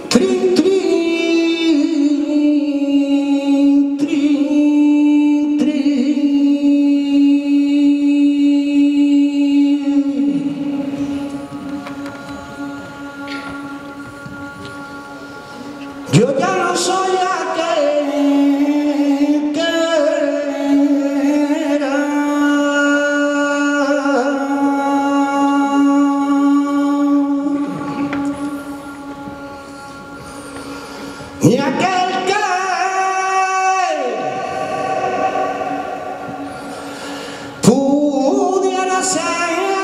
Trin, trin, trin, trin. Yo ya no soy aquel que era. Ni aquel que pudiera ser.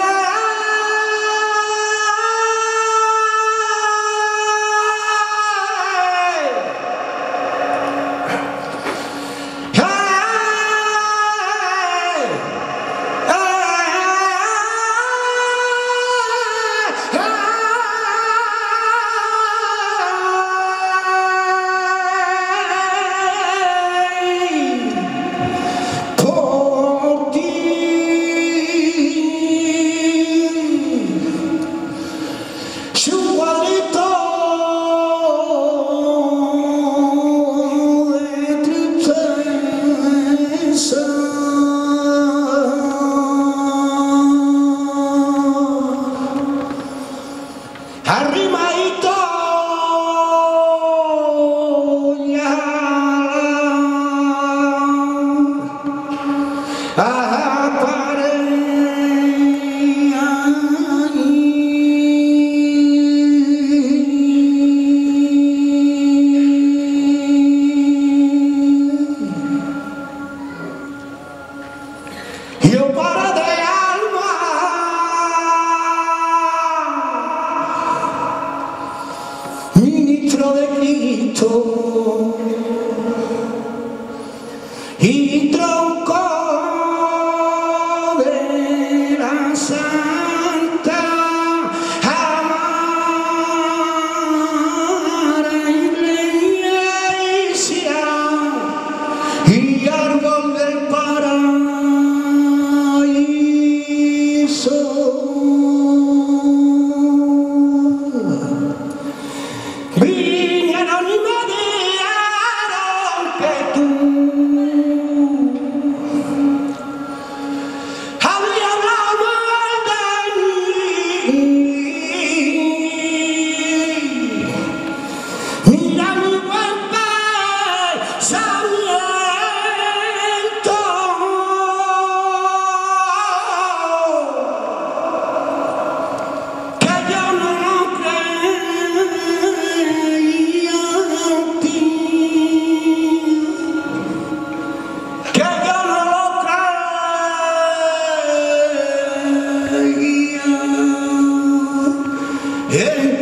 Arrimadito ya yo para de alma ministro de Cristo y tronco de la Santa amada Iglesia y árbol del paraíso. Vinieron y me dijeron que tú habías hablado mal de mí. Mira mi buen pensamiento, que yo no creía en ti, que yo no lo creía en